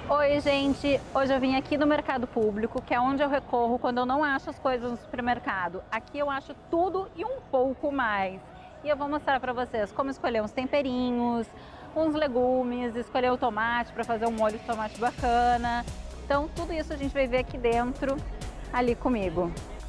Oi, gente! Hoje eu vim aqui no Mercado Público, que é onde eu recorro quando eu não acho as coisas no supermercado. Aqui eu acho tudo e um pouco mais. E eu vou mostrar para vocês como escolher uns temperinhos, uns legumes, escolher o tomate para fazer um molho de tomate bacana. Então, tudo isso a gente vai ver aqui dentro, ali comigo.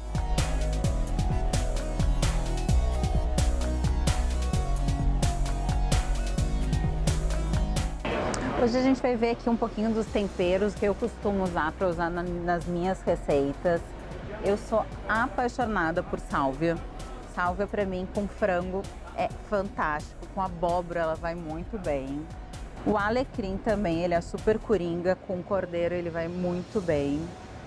Hoje a gente vai ver aqui um pouquinho dos temperos que eu costumo usar para usar nas minhas receitas. Eu sou apaixonada por sálvia. Sálvia para mim com frango é fantástico, com abóbora ela vai muito bem. O alecrim também, ele é super coringa, com cordeiro ele vai muito bem.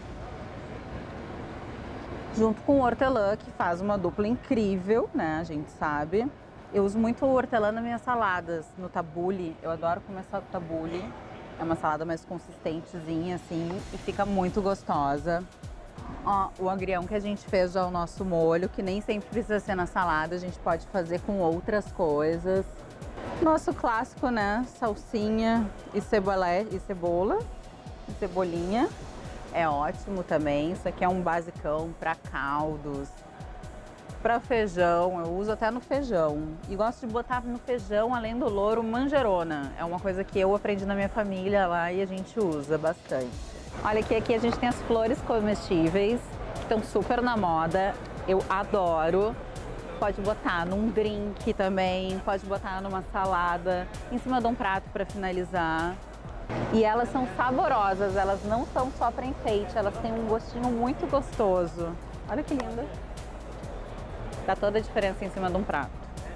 Junto com o hortelã, que faz uma dupla incrível, né, a gente sabe. Eu uso muito o hortelã nas minhas saladas, no tabule. Eu adoro comer tabule. É uma salada mais consistentezinha assim e fica muito gostosa. Ó, o agrião que a gente fez já é o nosso molho, que nem sempre precisa ser na salada, a gente pode fazer com outras coisas. Nosso clássico, né? Salsinha e cebola e cebolinha. É ótimo também. Isso aqui é um basicão para caldos. Para feijão, eu uso até no feijão. E gosto de botar no feijão, além do louro, manjerona. É uma coisa que eu aprendi na minha família lá e a gente usa bastante. Olha que aqui a gente tem as flores comestíveis, que estão super na moda. Eu adoro. Pode botar num drink também, pode botar numa salada, em cima de um prato para finalizar. E elas são saborosas, elas não são só para enfeite, elas têm um gostinho muito gostoso. Olha que linda! Dá toda a diferença em cima de um prato.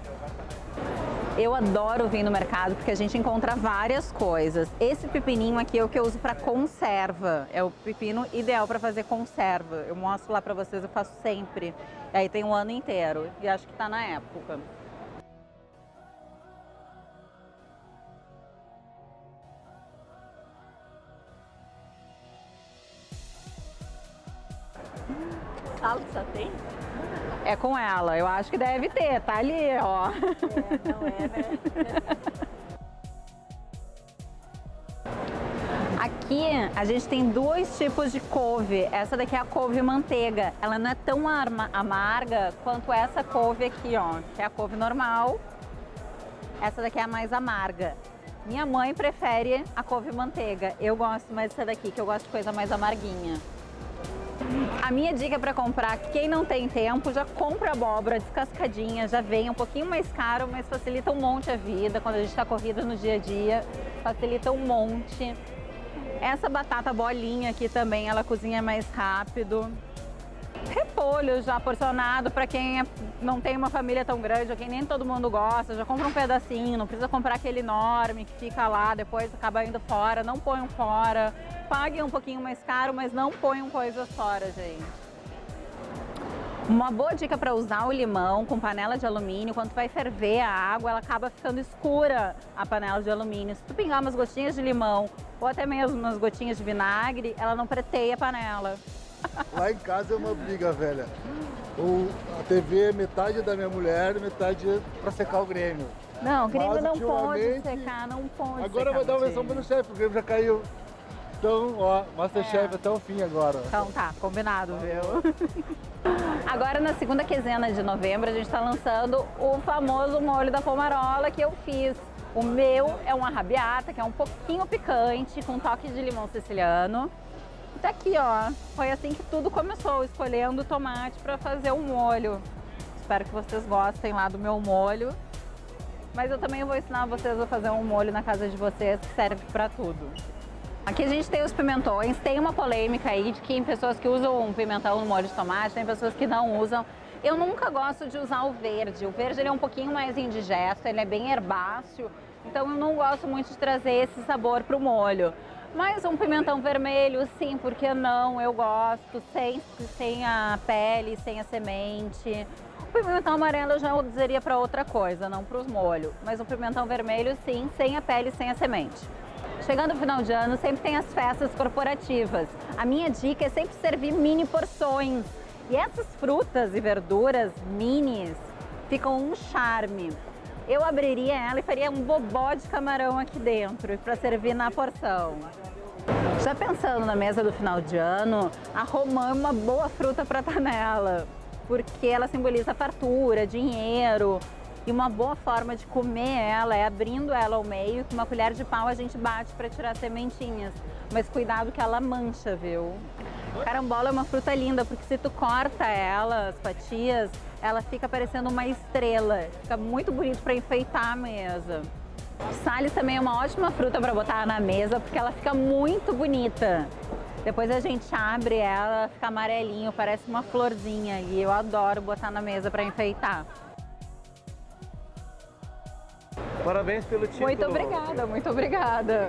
Eu adoro vir no mercado porque a gente encontra várias coisas. Esse pepininho aqui é o que eu uso para conserva. É o pepino ideal para fazer conserva. Eu mostro lá para vocês, eu faço sempre. E aí tem um ano inteiro e acho que tá na época. Salsa tem? É com ela, eu acho que deve ter, tá ali, ó. Não é, né? Aqui a gente tem dois tipos de couve. Essa daqui é a couve manteiga. Ela não é tão amarga quanto essa couve aqui, ó, que é a couve normal. Essa daqui é a mais amarga. Minha mãe prefere a couve manteiga. Eu gosto mais dessa daqui, que eu gosto de coisa mais amarguinha. A minha dica para comprar, quem não tem tempo, já compra abóbora descascadinha, já vem um pouquinho mais caro, mas facilita um monte a vida. Quando a gente está corrida no dia a dia, facilita um monte. Essa batata bolinha aqui também, ela cozinha mais rápido. Repolho já porcionado para quem não tem uma família tão grande, ou quem nem todo mundo gosta, já compra um pedacinho, não precisa comprar aquele enorme que fica lá, depois acaba indo fora, não ponham fora. Paguem um pouquinho mais caro, mas não ponham coisas fora, gente. Uma boa dica para usar o limão com panela de alumínio, quando tu vai ferver a água, ela acaba ficando escura, a panela de alumínio. Se tu pingar umas gotinhas de limão ou até mesmo umas gotinhas de vinagre, ela não preteia a panela. Lá em casa é uma briga, velha. A TV é metade da minha mulher, metade para secar o Grêmio. Não, o Grêmio Mas, não pode ultimamente, secar, não pode agora secar. vai dar uma versão para o chefe, o Grêmio já caiu. Então, ó, Masterchef até o fim agora. Então tá, combinado, viu? Agora na segunda quinzena de novembro a gente tá lançando o famoso molho da pomarola que eu fiz. O meu é uma arrabiata, que é um pouquinho picante, com toque de limão siciliano. E tá aqui, ó. Foi assim que tudo começou, escolhendo tomate para fazer o molho. Espero que vocês gostem lá do meu molho. Mas eu também vou ensinar vocês a fazer um molho na casa de vocês que serve para tudo. Aqui a gente tem os pimentões, tem uma polêmica aí de que tem pessoas que usam pimentão no molho de tomate, tem pessoas que não usam. Eu nunca gosto de usar o verde ele é um pouquinho mais indigesto, ele é bem herbáceo, então eu não gosto muito de trazer esse sabor para o molho. Mas um pimentão vermelho, sim, por que não? Eu gosto, sem a pele, sem a semente. O pimentão amarelo eu já usaria para outra coisa, não para os molhos, mas o pimentão vermelho, sim, sem a pele, sem a semente. Chegando no final de ano, sempre tem as festas corporativas. A minha dica é sempre servir mini porções. E essas frutas e verduras minis ficam um charme. Eu abriria ela e faria um bobó de camarão aqui dentro para servir na porção. Já pensando na mesa do final de ano, a romã é uma boa fruta para estar nela, porque ela simboliza fartura, dinheiro, e uma boa forma de comer ela é abrindo ela ao meio, com uma colher de pau a gente bate para tirar sementinhas, mas cuidado que ela mancha, viu? Carambola é uma fruta linda, porque se tu corta ela, as fatias, ela fica parecendo uma estrela, fica muito bonito para enfeitar a mesa. Salles também é uma ótima fruta para botar na mesa, porque ela fica muito bonita. Depois a gente abre ela, fica amarelinho, parece uma florzinha, e eu adoro botar na mesa para enfeitar. Parabéns pelo título. Muito obrigada, muito obrigada.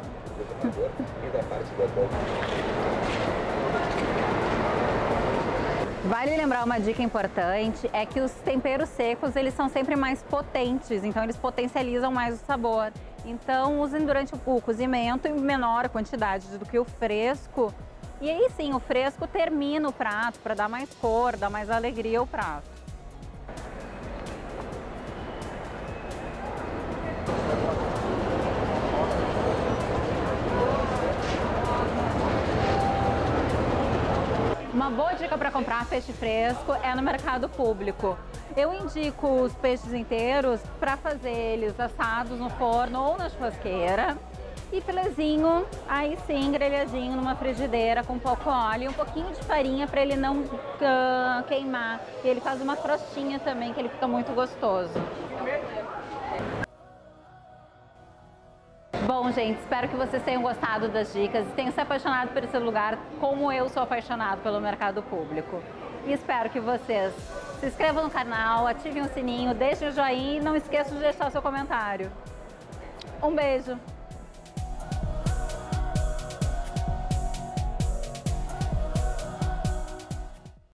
Vale lembrar uma dica importante, é que os temperos secos, eles são sempre mais potentes, então eles potencializam mais o sabor. Então usem durante o cozimento em menor quantidade do que o fresco. E aí sim, o fresco termina o prato para dar mais cor, dar mais alegria ao prato. Uma boa dica para comprar peixe fresco é no mercado público. Eu indico os peixes inteiros para fazer eles assados no forno ou na churrasqueira. E filezinho, aí sim, grelhadinho numa frigideira com pouco óleo e um pouquinho de farinha para ele não queimar. E ele faz uma crostinha também, que ele fica muito gostoso. Bom, gente, espero que vocês tenham gostado das dicas e tenham se apaixonado por esse lugar como eu sou apaixonado pelo mercado público. E espero que vocês se inscrevam no canal, ativem o sininho, deixem o joinha e não esqueçam de deixar o seu comentário. Um beijo!